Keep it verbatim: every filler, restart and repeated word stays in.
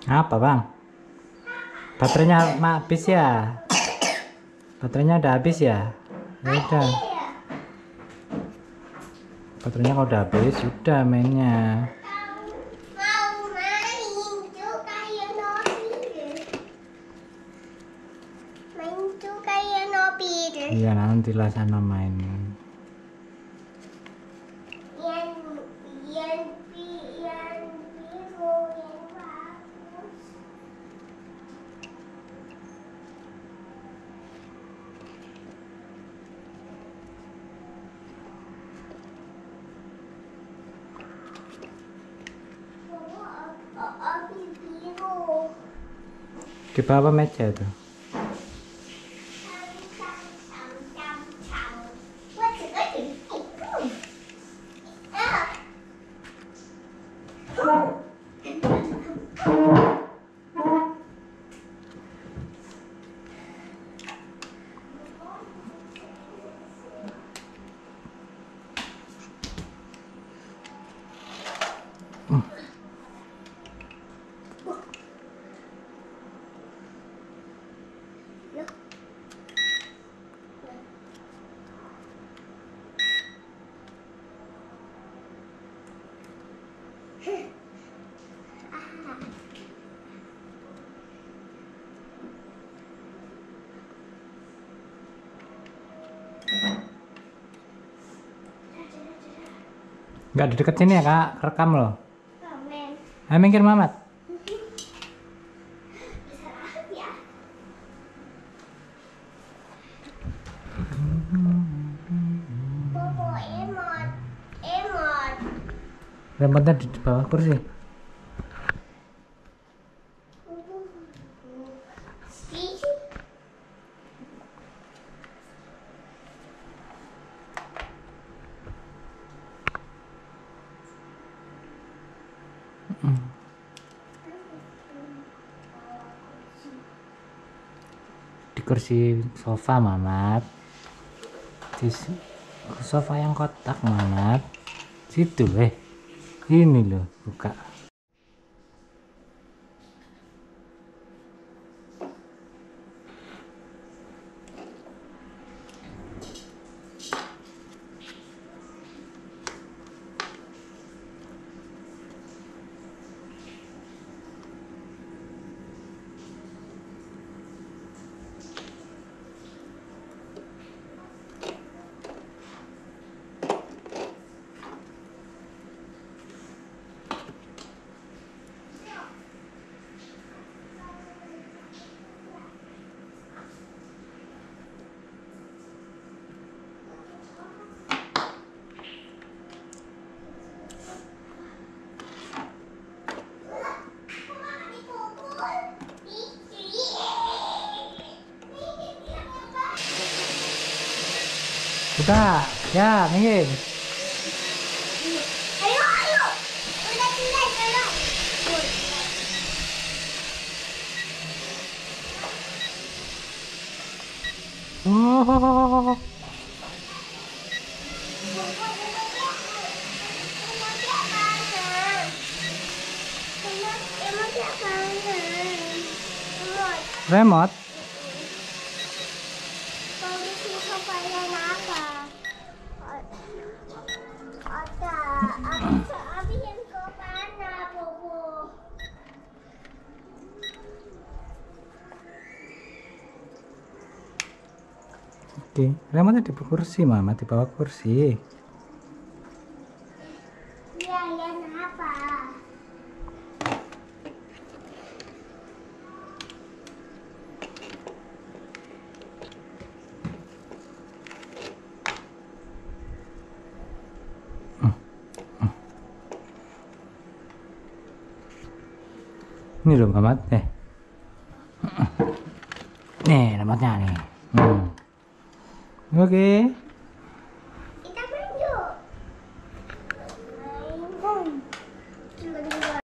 Apa bang? Baterainya habis ya? Baterainya udah habis ya? Ya udah. Baterainya kalau udah habis, sudah mainnya. Mau main juga kayak Nobir. Main juga kayak Nobir. Iya nantilah sana main. Yang yang yang biru yang bagus. Oh, oh, oh, biru. Di bawah meja itu. Nggak di dekat sini ya kak, rekam loh. Ayo minggir Mamat. Bobo emot, emot. Remote-nya di bawah kursi. Di kursi sofa Mamat. Di sofa yang kotak Mamat. Situ eh. Ini loh, buka. Buka, ya minggir. Ayo, ayo. Udah tinggal jalan. Oh. Remote. Oke, remote di kursi Mama, di bawah kursi. Iya, ya kenapa? Ini loh Mamat, eh. Nih, remote-nya nih. Hmm. Oke.